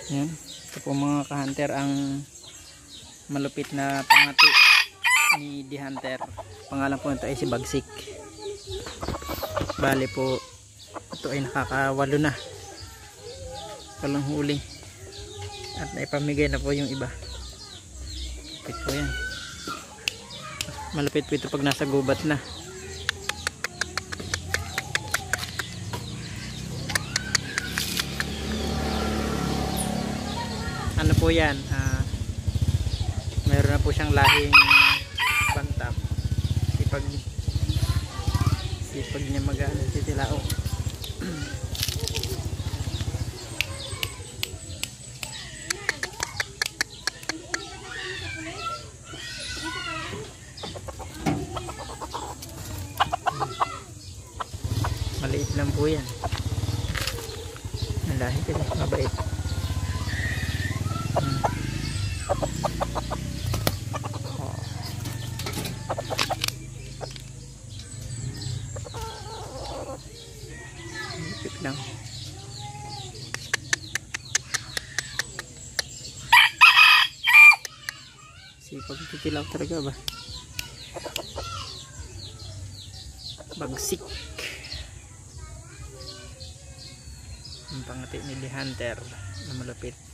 Yan. Ito po mga ka-hunter ang malupit na pangati ni The Hunter. Pangalan po nito ay si Bagsik. Bali po ito ay nakakawalo na. Walang huli. At naipamigay na po yung iba. Malupit po yan. Malupit po ito pag nasa gubat na. Ano po yan, meron na po siyang lahing bantam. Sipag niya mag-ano, titilao. Maliit lang po yan. Ang lahi kasi mabait. Lipit lang. Sipag titilaw talaga ba? Bagsik. Ang pangati ni The Hunter na malapit.